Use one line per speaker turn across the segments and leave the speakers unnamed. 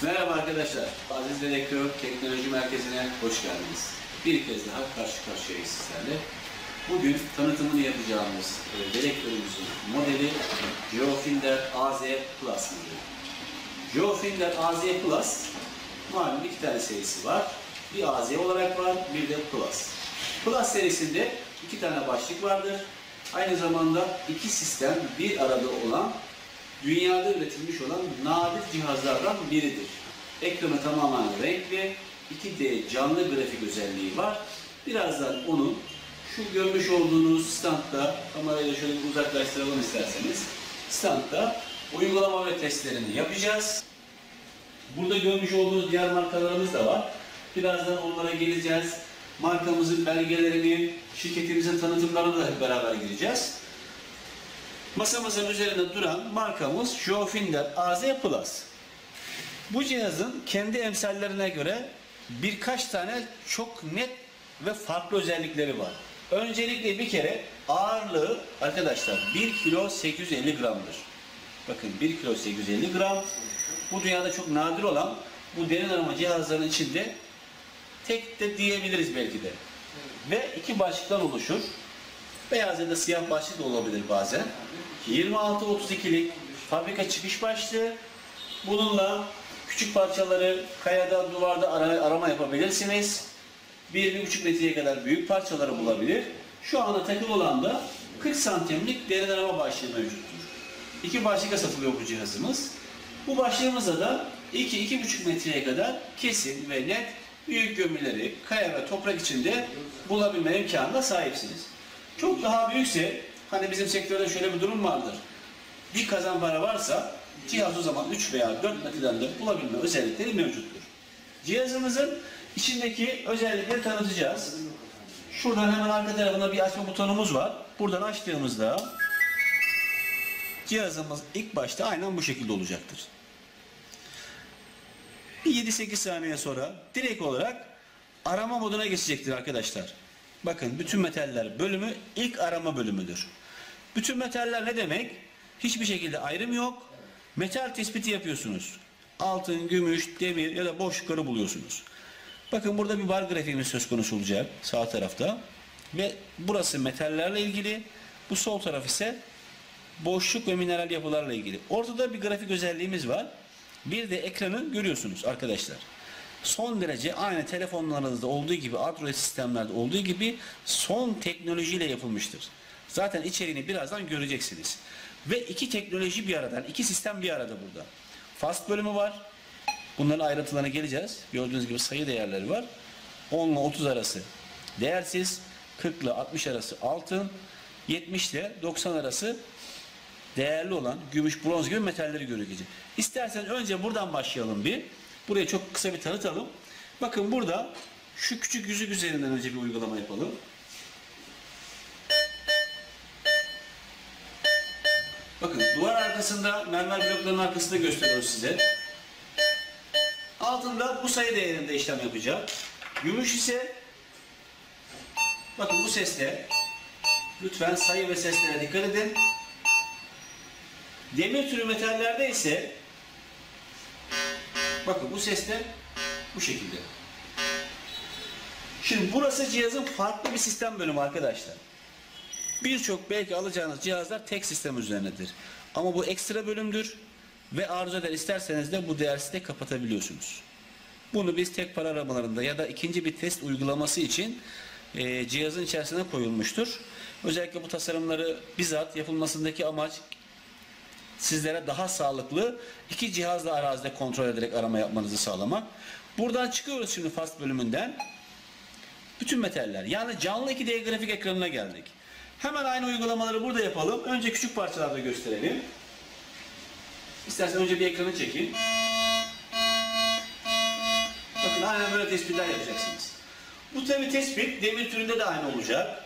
Merhaba arkadaşlar, Aziz Elektro Teknoloji Merkezi'ne hoş geldiniz. Bir kez daha karşı karşıyayız sizlerle. Bugün tanıtımını yapacağımız Elektro'muzun modeli Geofinder AZ Plus modeli. Geofinder AZ Plus, malum iki tane serisi var. Bir AZ olarak var, bir de Plus. Plus serisinde iki tane başlık vardır. Aynı zamanda iki sistem bir arada olan, dünyada üretilmiş olan nadir cihazlardan biridir. Ekranı tamamen renkli, 2D canlı grafik özelliği var. Birazdan onu şu görmüş olduğunuz standta, kamerayla şöyle bir uzaklaştıralım isterseniz, standta uygulama ve testlerini yapacağız. Burada görmüş olduğunuz diğer markalarımız da var. Birazdan onlara geleceğiz. Markamızın belgelerini, şirketimizin tanıtımlarına da hep beraber gireceğiz. Masamızın üzerinde duran markamız Geofinder AZ Plus. Bu cihazın kendi emsallerine göre birkaç tane çok net ve farklı özellikleri var. Öncelikle bir kere ağırlığı arkadaşlar 1 kilo 850 gramdır. Bakın 1 kilo 850 gram. Bu dünyada çok nadir olan bu derin arama cihazlarının içinde tek de diyebiliriz belki de. Ve iki başlıktan oluşur. Beyaz ya da siyah başlık da olabilir bazen. 26-32'lik fabrika çıkış başlığı. Bununla küçük parçaları kayada, duvarda arama yapabilirsiniz. 1-1,5 metreye kadar büyük parçaları bulabilir. Şu anda takılı olan da 40 santimlik derin arama başlığı mevcuttur. İki başlıkla satılıyor bu cihazımız. Bu başlığımızda da 2-2,5 metreye kadar kesin ve net büyük gömüleri kaya ve toprak içinde bulabilme imkanına sahipsiniz. Çok daha büyükse, hani bizim sektörde şöyle bir durum vardır. Bir kazan para varsa cihaz o zaman 3 veya 4 metreden de bulabilme özellikleri mevcuttur. Cihazımızın içindeki özellikleri tanıtacağız. Şuradan hemen arka tarafında bir açma butonumuz var. Buradan açtığımızda cihazımız ilk başta aynen bu şekilde olacaktır. Bir 7-8 saniye sonra direkt olarak arama moduna geçecektir arkadaşlar. Bakın bütün metaller bölümü ilk arama bölümüdür. Bütün metaller ne demek? Hiçbir şekilde ayrım yok. Metal tespiti yapıyorsunuz. Altın, gümüş, demir ya da boşlukları buluyorsunuz. Bakın burada bir bar grafiğimiz söz konusu olacak sağ tarafta. Ve burası metallerle ilgili. Bu sol taraf ise boşluk ve mineral yapılarla ilgili. Ortada bir grafik özelliğimiz var. Bir de ekranı görüyorsunuz arkadaşlar. Son derece aynı telefonlarınızda olduğu gibi, Android sistemlerde olduğu gibi son teknolojiyle yapılmıştır. Zaten içeriğini birazdan göreceksiniz. Ve iki teknoloji bir aradan, iki sistem bir arada burada. Fast bölümü var. Bunların ayrıntılarına geleceğiz. Gördüğünüz gibi sayı değerleri var. 10 ile 30 arası değersiz, 40 ile 60 arası altın, 70 ile 90 arası değerli olan gümüş, bronz gibi metalleri göreceğiz. İsterseniz önce buradan başlayalım bir. Burayı çok kısa bir tanıtalım. Bakın burada şu küçük yüzük üzerinden önce bir uygulama yapalım. Bakın duvar arkasında, mermer blokların arkasında gösteriyoruz size. Altında bu sayı değerinde işlem yapacak. Gümüş ise bakın bu seste, lütfen sayı ve seslere dikkat edin. Demir türü metallerde ise bakın bu seste bu şekilde. Şimdi burası cihazın farklı bir sistem bölümü arkadaşlar. Birçok belki alacağınız cihazlar tek sistem üzerinedir. Ama bu ekstra bölümdür ve arzu eder isterseniz de bu değersiz de kapatabiliyorsunuz. Bunu biz tek para aramalarında ya da ikinci bir test uygulaması için cihazın içerisine koyulmuştur. Özellikle bu tasarımları bizzat yapılmasındaki amaç sizlere daha sağlıklı iki cihazla arazide kontrol ederek arama yapmanızı sağlamak. Buradan çıkıyoruz şimdi fast bölümünden. Bütün metaller yani canlı 2D grafik ekranına geldik. Hemen aynı uygulamaları burada yapalım. Önce küçük parçalarda gösterelim. İstersen önce bir ekranı çekeyim. Bakın aynen böyle tespitler yapacaksınız. Bu tabi tespit demir türünde de aynı olacak.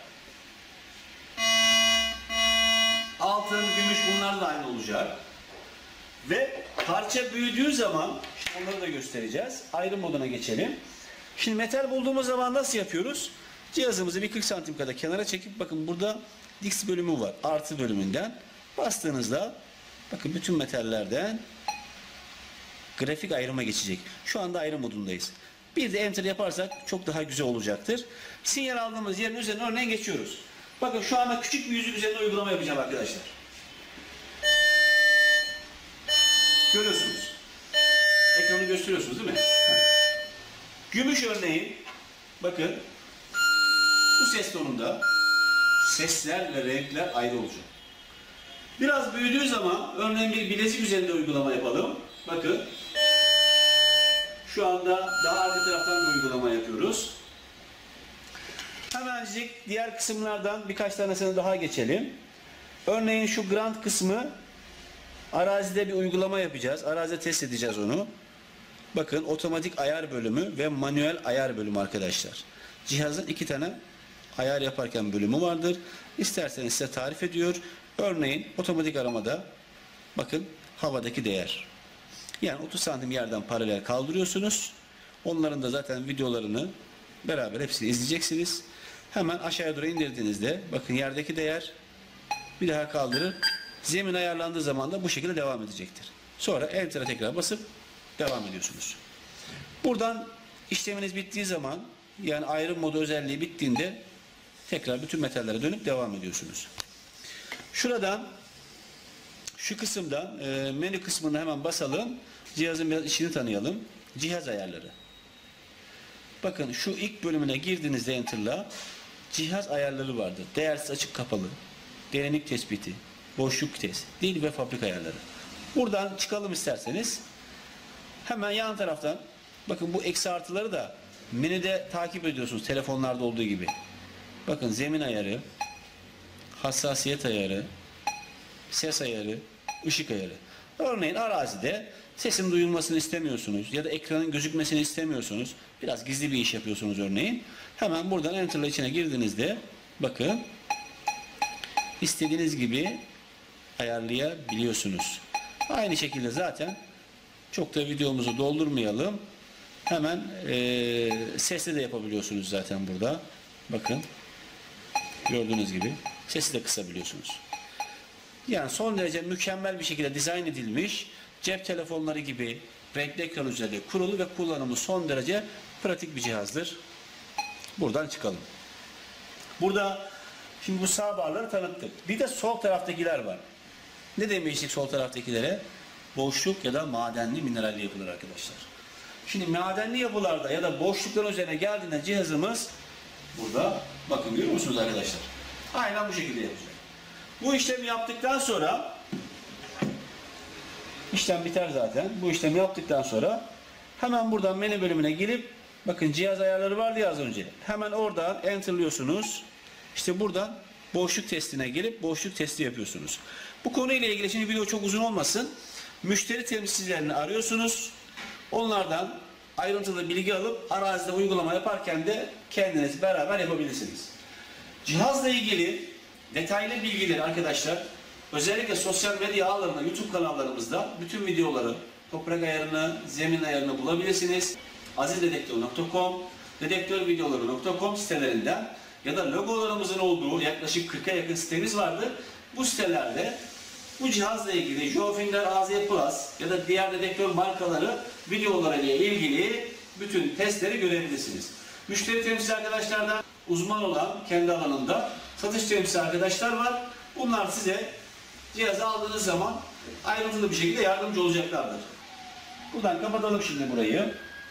Altın, gümüş bunlar da aynı olacak. Ve parça büyüdüğü zaman, işte onları da göstereceğiz. Ayrım moduna geçelim. Şimdi metal bulduğumuz zaman nasıl yapıyoruz? Cihazımızı bir 40 santim kadar kenara çekip bakın burada Dix bölümü var. Artı bölümünden bastığınızda bakın bütün metallerden grafik ayrıma geçecek. Şu anda ayrım modundayız. Bir de enter yaparsak çok daha güzel olacaktır. Sinyal aldığımız yerin üzerine örneğin geçiyoruz. Bakın şu anda küçük bir yüzük üzerinde uygulama yapacağım arkadaşlar. Görüyorsunuz. Ekranı gösteriyorsunuz değil mi? Gümüş örneğin, bakın bu ses tonunda sesler ve renkler ayrı olacak. Biraz büyüdüğü zaman örneğin bir bilezik üzerinde uygulama yapalım. Bakın şu anda daha arka taraftan bir uygulama yapıyoruz. Hemencik diğer kısımlardan birkaç tanesini daha geçelim. Örneğin şu grand kısmı arazide bir uygulama yapacağız. Arazide test edeceğiz onu. Bakın otomatik ayar bölümü ve manuel ayar bölümü arkadaşlar. Cihazın 2 tane ayar yaparken bölümü vardır. İsterseniz size tarif ediyor. Örneğin otomatik aramada bakın havadaki değer. Yani 30 santim yerden paralel kaldırıyorsunuz. Onların da zaten videolarını beraber hepsini izleyeceksiniz. Hemen aşağıya doğru indirdiğinizde bakın yerdeki değer bir daha kaldırır. Zemin ayarlandığı zaman da bu şekilde devam edecektir. Sonra enter'a tekrar basıp devam ediyorsunuz. Buradan işleminiz bittiği zaman yani ayrım modu özelliği bittiğinde tekrar bütün metallere dönüp devam ediyorsunuz. Şuradan şu kısımdan menü kısmına hemen basalım. Cihazın biraz içini tanıyalım. Cihaz ayarları. Bakın şu ilk bölümüne girdiğinizde enter'la cihaz ayarları vardır. Değersiz açık kapalı, derinlik tespiti, boşluk test, dil ve fabrika ayarları. Buradan çıkalım isterseniz. Hemen yan taraftan bakın bu eksi artıları da menüde takip ediyorsunuz telefonlarda olduğu gibi. Bakın zemin ayarı, hassasiyet ayarı, ses ayarı, ışık ayarı. Örneğin arazide sesin duyulmasını istemiyorsunuz ya da ekranın gözükmesini istemiyorsunuz. Biraz gizli bir iş yapıyorsunuz örneğin. Hemen buradan enter'la içine girdiğinizde bakın istediğiniz gibi ayarlayabiliyorsunuz. Aynı şekilde zaten çok da videomuzu doldurmayalım. Hemen sesle de yapabiliyorsunuz zaten burada. Bakın gördüğünüz gibi sesi de kısabiliyorsunuz. Yani son derece mükemmel bir şekilde dizayn edilmiş cep telefonları gibi renkli ekran üzerinde kurulu ve kullanımı son derece pratik bir cihazdır. Buradan çıkalım. Burada şimdi bu sağ barları tanıttık. Bir de sol taraftakiler var. Ne demiştik sol taraftakilere? Boşluk ya da madenli mineralli yapılar arkadaşlar. Şimdi madenli yapılarda ya da boşlukların üzerine geldiğinde cihazımız burada bakın görüyor musunuz arkadaşlar? Aynen bu şekilde yapacak. Bu işlemi yaptıktan sonra işlem biter zaten. Bu işlemi yaptıktan sonra hemen buradan menü bölümüne girip bakın cihaz ayarları vardı ya az önce. Hemen oradan enter'lıyorsunuz. İşte buradan boşluk testine gelip boşluk testi yapıyorsunuz. Bu konuyla ilgili şimdi video çok uzun olmasın. Müşteri temsilcilerini arıyorsunuz. Onlardan ayrıntılı bilgi alıp arazide uygulama yaparken de kendiniz beraber yapabilirsiniz. Cihazla ilgili detaylı bilgileri arkadaşlar özellikle sosyal medya ağlarında YouTube kanallarımızda bütün videoları toprak ayarını, zemin ayarını bulabilirsiniz. azizdedektör.com, dedektörvideoları.com sitelerinden ya da logolarımızın olduğu yaklaşık 40'a yakın sitemiz vardır. Bu sitelerde bu cihazla ilgili Geofinder AZ Plus ya da diğer dedektör markaları videoları ile ilgili bütün testleri görebilirsiniz. Müşteri temsilci arkadaşlardan uzman olan kendi alanında satış temsilci arkadaşlar var. Bunlar size cihazı aldığınız zaman ayrıntılı bir şekilde yardımcı olacaklardır. Buradan kapatalım şimdi burayı.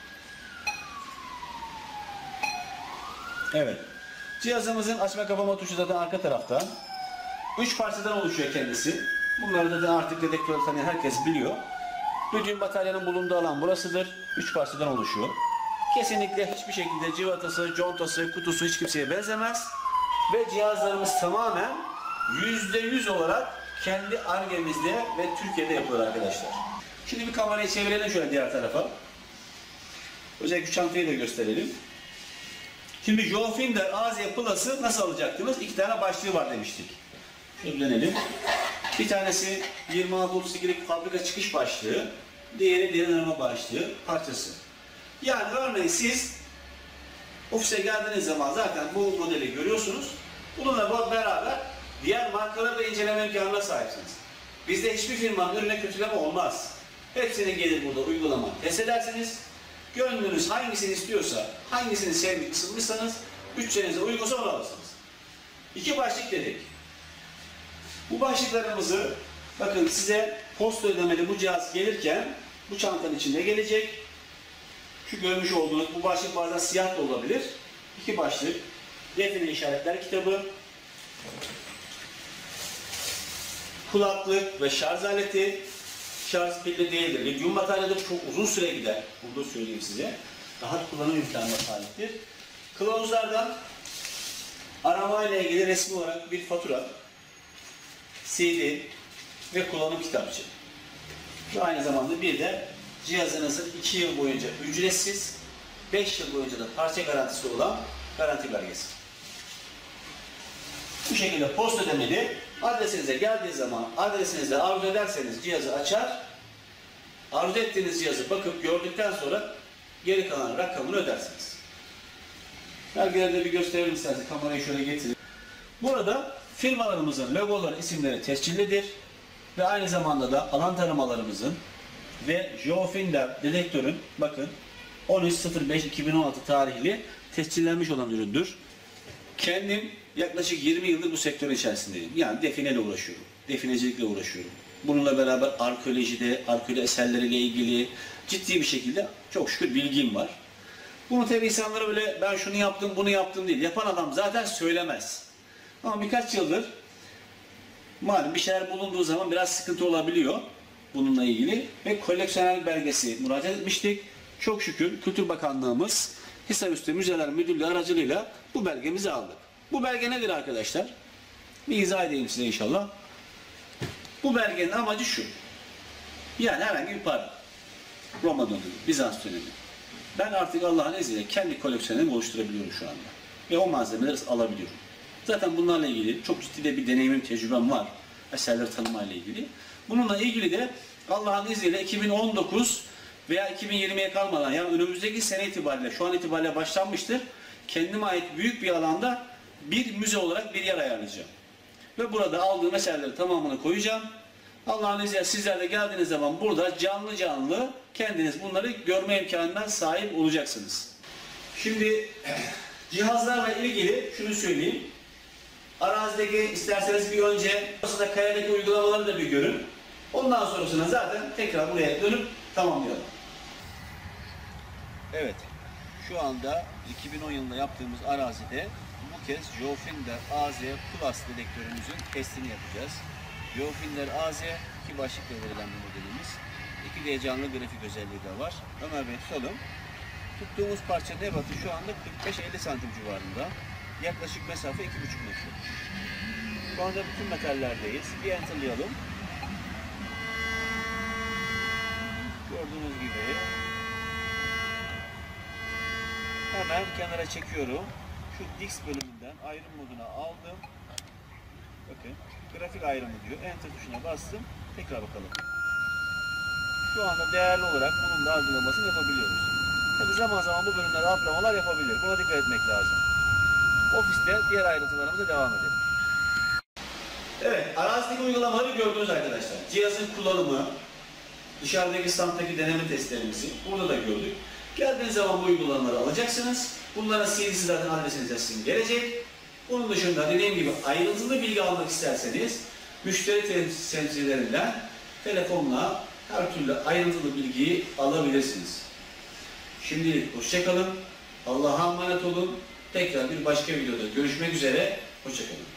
Evet. Cihazımızın açma kapama tuşu zaten arka tarafta. 3 parçadan oluşuyor kendisi. Bunları da artık dedektör tanıyan herkes biliyor. Bütün bataryanın bulunduğu alan burasıdır. 3 parçadan oluşuyor. Kesinlikle hiçbir şekilde civatası, contası, kutusu hiç kimseye benzemez. Ve cihazlarımız tamamen %100 olarak kendi Ar-Ge'mizde ve Türkiye'de yapılır arkadaşlar. Şimdi bir kamerayı çevirelim şöyle diğer tarafa. Özellikle çantayı da gösterelim. Şimdi Geofinder AZ Plus'ı nasıl alacaktınız? 2 tane başlığı var demiştik. Şöyle dönelim. Bir tanesi 26-32'lik fabrika çıkış başlığı, diğeri derin arama başlığı parçası. Yani örneğin siz ofise geldiğiniz zaman zaten bu modeli görüyorsunuz. Bununla beraber diğer markaları da inceleme imkanına sahipsiniz. Bizde hiçbir firmanın ürüne kötüleme olmaz. Hepsini gelir burada uygulama test edersiniz. Gönlünüz hangisini istiyorsa, hangisini sevdik, ısınmışsanız, bütçenize uygunsa onu alırsınız. 2 başlık dedik. Bu başlıklarımızı bakın size posta ödemeli bu cihaz gelirken bu çantanın içinde gelecek. Şu görmüş olduğunuz bu başlık bazen siyah da olabilir. 2 başlık. Define işaretler kitabı. Kulaklık ve şarj aleti. Şarj pilli değildir. Lityum bataryadır. Çok uzun süre gider. Bunu da söyleyeyim size. Daha kullanım imkanına sahiptir. Kılavuzlardan arama ile ilgili resmi olarak bir fatura, CD ve kullanım kitapçığı. Ve aynı zamanda bir de cihazınızın 2 yıl boyunca ücretsiz, 5 yıl boyunca da parça garantisi olan garanti belgesi. Bu şekilde post ödemeli. Adresinize geldiği zaman adresinizde arzu ederseniz cihazı açar, arzu ettiğiniz cihazı bakıp gördükten sonra geri kalan rakamını ödersiniz. Belgelerde bir gösterelim isterseniz. Kamerayı şöyle getirin. Burada firmalarımızın logoları, isimleri tescillidir. Ve aynı zamanda da alan taramalarımızın ve Geofinder dedektörün bakın 13.05.2016 tarihli tescillenmiş olan üründür. Kendim yaklaşık 20 yıldır bu sektörün içerisindeyim. Yani defineyle uğraşıyorum. Definecilikle uğraşıyorum. Bununla beraber arkeolojide, arkeoloji eserleriyle ilgili ciddi bir şekilde çok şükür bilgim var. Bunu tabii insanlara öyle ben şunu yaptım, bunu yaptım değil. Yapan adam zaten söylemez. Ama birkaç yıldır malum bir şeyler bulunduğu zaman biraz sıkıntı olabiliyor bununla ilgili. Ve koleksiyonel belgesi müracaat etmiştik. Çok şükür Kültür Bakanlığımız Hisarüstü Müzeler Müdürlüğü aracılığıyla bu belgemizi aldık. Bu belge nedir arkadaşlar? Bir izah edeyim size inşallah. Bu belgenin amacı şu. Yani herhangi bir para. Roma dönemi, Bizans dönemi. Ben artık Allah'ın izniyle kendi koleksiyonerimi oluşturabiliyorum şu anda. Ve o malzemeleri alabiliyorum. Zaten bunlarla ilgili çok ciddi de bir deneyimim, tecrübem var. Eserleri tanımayla ilgili. Bununla ilgili de Allah'ın izniyle 2019 veya 2020'ye kalmadan yani önümüzdeki sene itibariyle, şu an itibariyle başlanmıştır. Kendime ait büyük bir alanda bir müze olarak bir yer ayarlayacağım. Ve burada aldığım eserleri tamamını koyacağım. Allah'ın izniyle sizler de geldiğiniz zaman burada canlı canlı kendiniz bunları görme imkanına sahip olacaksınız. Şimdi cihazlarla ilgili şunu söyleyeyim. Arazideki isterseniz bir önce aslında kayadaki uygulamaları da bir görün. Ondan sonrasında zaten tekrar buraya dönüp tamamlayalım. Evet. Şu anda 2010 yılında yaptığımız arazide bu kez Geofinder AZ Plus dedektörümüzün testini yapacağız. Geofinder AZ 2 başlıkla verilen bir modelimiz. 2D canlı grafik özelliği de var. Ömer Bey tutalım. Tuttuğumuz parça nebatı şu anda 45-50 santim civarında. Yaklaşık mesafe 2,5 metre. Şu anda bütün metallerdeyiz. Bir enterlayalım. Gördüğünüz gibi hemen kenara çekiyorum. Şu Dix bölümünden ayrım moduna aldım. Bakın grafik ayrımı diyor. Enter tuşuna bastım. Tekrar bakalım. Şu anda değerli olarak bunun da algılamasını yapabiliyoruz. Tabi zaman zaman bu bölümlerde atlamalar yapabilir. Buna dikkat etmek lazım. Ofiste diğer ayrıntılarımıza devam edelim. Evet, arazideki uygulamaları gördünüz arkadaşlar. Cihazın kullanımı, dışarıdaki standdaki deneme testlerimizi burada da gördük. Geldiğiniz zaman bu uygulamaları alacaksınız. Bunların CD'si zaten adresinize sizin gelecek. Bunun dışında dediğim gibi ayrıntılı bilgi almak isterseniz müşteri temsilcilerinden telefonla her türlü ayrıntılı bilgiyi alabilirsiniz. Şimdilik hoşça kalın. Allah'a emanet olun. Tekrar bir başka videoda görüşmek üzere. Hoşça kalın.